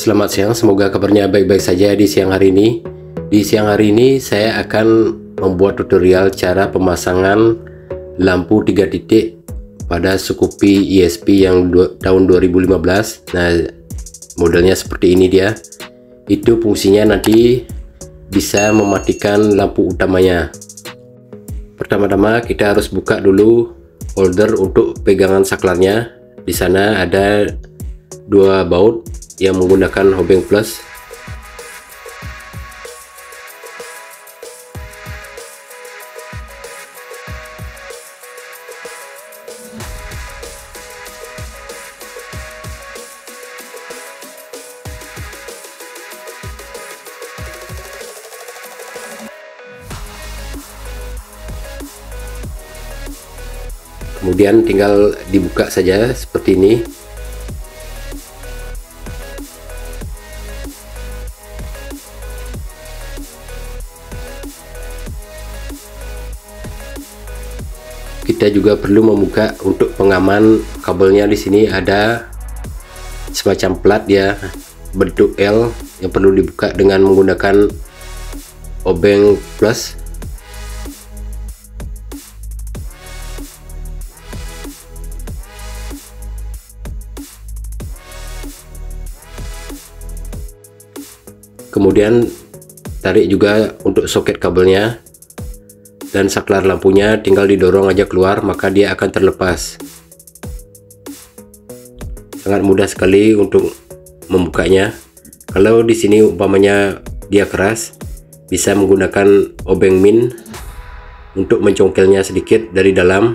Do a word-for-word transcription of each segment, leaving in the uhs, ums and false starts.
Selamat siang, semoga kabarnya baik-baik saja di siang hari ini. Di siang hari ini saya akan membuat tutorial cara pemasangan lampu tiga titik pada Scoopy E S P yang tahun dua ribu lima belas. Nah, modelnya seperti ini dia. Itu fungsinya nanti bisa mematikan lampu utamanya. Pertama-tama kita harus buka dulu holder untuk pegangan saklarnya. Di sana ada dua baut yang menggunakan hobeng plus. Kemudian tinggal dibuka saja seperti ini. Kita juga perlu membuka untuk pengaman kabelnya. Di sini ada semacam plat ya, bentuk L yang perlu dibuka dengan menggunakan obeng plus. Kemudian tarik juga untuk soket kabelnya, dan saklar lampunya tinggal didorong aja keluar, maka dia akan terlepas. Sangat mudah sekali untuk membukanya. Kalau di sini umpamanya dia keras, bisa menggunakan obeng min untuk mencongkelnya sedikit dari dalam,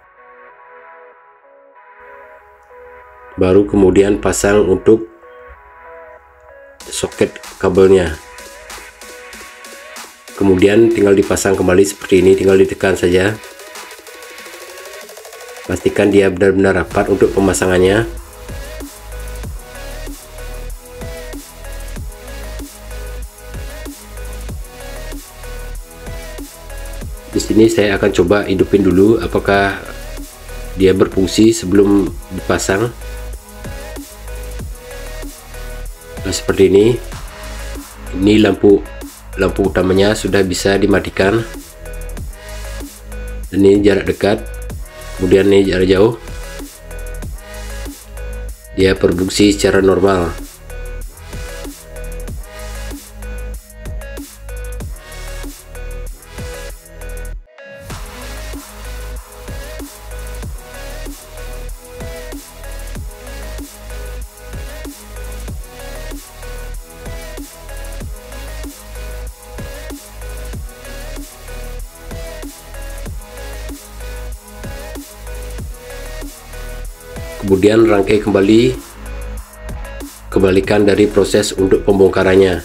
baru kemudian pasang untuk soket kabelnya. Kemudian tinggal dipasang kembali seperti ini, tinggal ditekan saja. Pastikan dia benar-benar rapat untuk pemasangannya. Di sini saya akan coba hidupin dulu apakah dia berfungsi sebelum dipasang. Nah, seperti ini. Ini lampu lampu utamanya sudah bisa dimatikan. Dan ini jarak dekat, kemudian ini jarak jauh. Dia berfungsi secara normal. Kemudian rangkai kembali, kembalikan dari proses untuk pembongkarannya.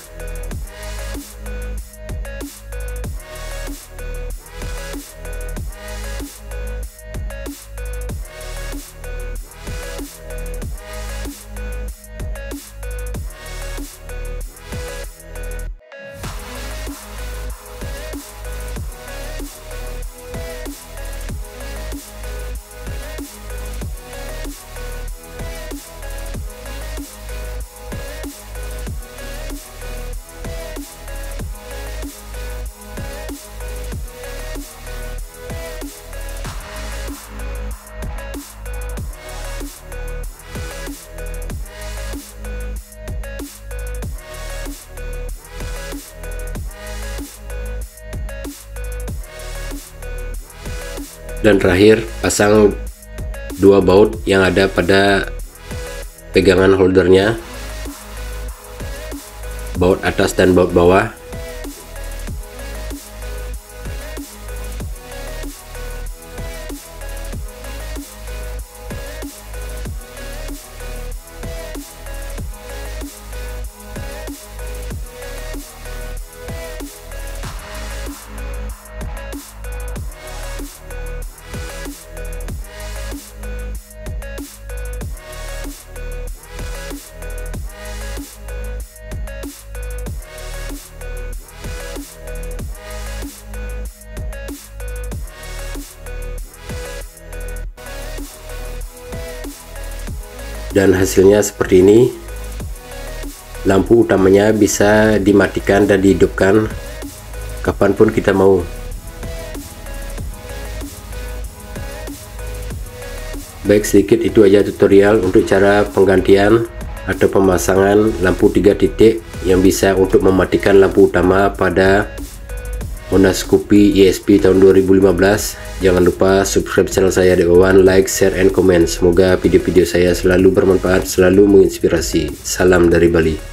Dan terakhir pasang dua baut yang ada pada pegangan holdernya, baut atas dan baut bawah. dan hasilnya seperti ini. lampu utamanya bisa dimatikan dan dihidupkan kapanpun kita mau. Baik, sedikit itu aja tutorial untuk cara penggantian atau pemasangan lampu tiga titik yang bisa untuk mematikan lampu utama pada Honda Scoopy E S P tahun dua ribu lima belas. Jangan lupa subscribe channel saya D O one, like, share, and comment. Semoga video-video saya selalu bermanfaat, selalu menginspirasi. Salam dari Bali.